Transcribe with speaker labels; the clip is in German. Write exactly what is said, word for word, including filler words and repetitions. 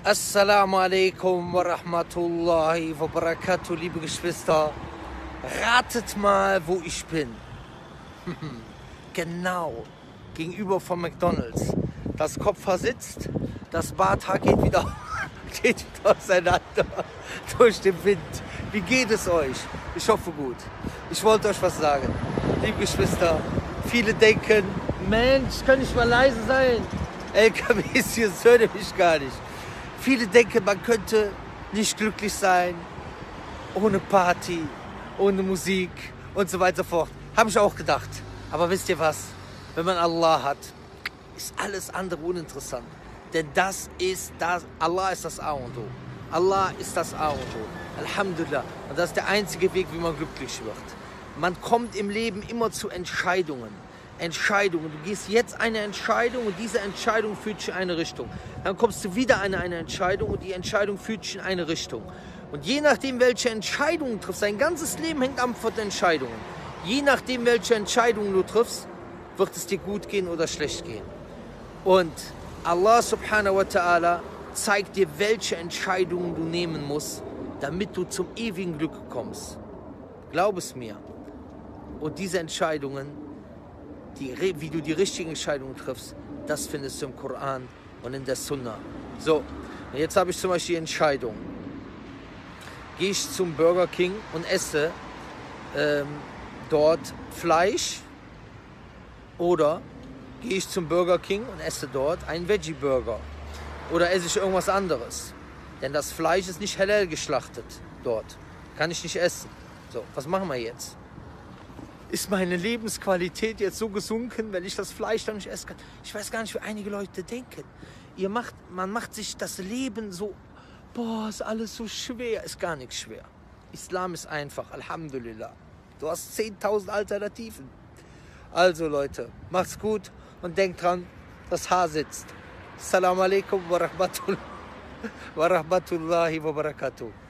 Speaker 1: Assalamu alaikum wa rahmatullahi wa barakatuh, liebe Geschwister. Ratet mal, wo ich bin. Genau, gegenüber von McDonald's. Das Kopfhaar sitzt, das Barthaar geht wieder, geht wieder auseinander durch den Wind. Wie geht es euch? Ich hoffe gut. Ich wollte euch was sagen. Liebe Geschwister, viele denken, Mensch, kann ich mal leise sein? L K Ws hier hören mich gar nicht. Viele denken, man könnte nicht glücklich sein, ohne Party, ohne Musik und so weiter und so fort. Habe ich auch gedacht. Aber wisst ihr was? Wenn man Allah hat, ist alles andere uninteressant. Denn das ist das, Allah ist das A und O. Allah ist das A und O. Alhamdulillah. Und das ist der einzige Weg, wie man glücklich wird. Man kommt im Leben immer zu Entscheidungen. Entscheidungen. Du gehst jetzt eine Entscheidung und diese Entscheidung führt dich in eine Richtung. Dann kommst du wieder an eine Entscheidung und die Entscheidung führt dich in eine Richtung. Und je nachdem, welche Entscheidungen du triffst, dein ganzes Leben hängt ab von Entscheidungen. Je nachdem, welche Entscheidungen du triffst, wird es dir gut gehen oder schlecht gehen. Und Allah subhanahu wa ta'ala zeigt dir, welche Entscheidungen du nehmen musst, damit du zum ewigen Glück kommst. Glaub es mir. Und diese Entscheidungen, Die, wie du die richtigen Entscheidungen triffst, das findest du im Koran und in der Sunna. So, jetzt habe ich zum Beispiel die Entscheidung. Gehe ich zum Burger King und esse ähm, dort Fleisch, oder gehe ich zum Burger King und esse dort einen Veggie-Burger, oder esse ich irgendwas anderes? Denn das Fleisch ist nicht halal geschlachtet dort. Kann ich nicht essen. So, was machen wir jetzt? Ist meine Lebensqualität jetzt so gesunken, wenn ich das Fleisch dann nicht essen kann? Ich weiß gar nicht, wie einige Leute denken. Ihr macht, man macht sich das Leben so, boah, ist alles so schwer. Ist gar nichts schwer. Islam ist einfach, Alhamdulillah. Du hast zehntausend Alternativen. Also Leute, macht's gut und denkt dran, das Haar sitzt. Assalamu alaikum wa rahmatullahi wa barakatuh.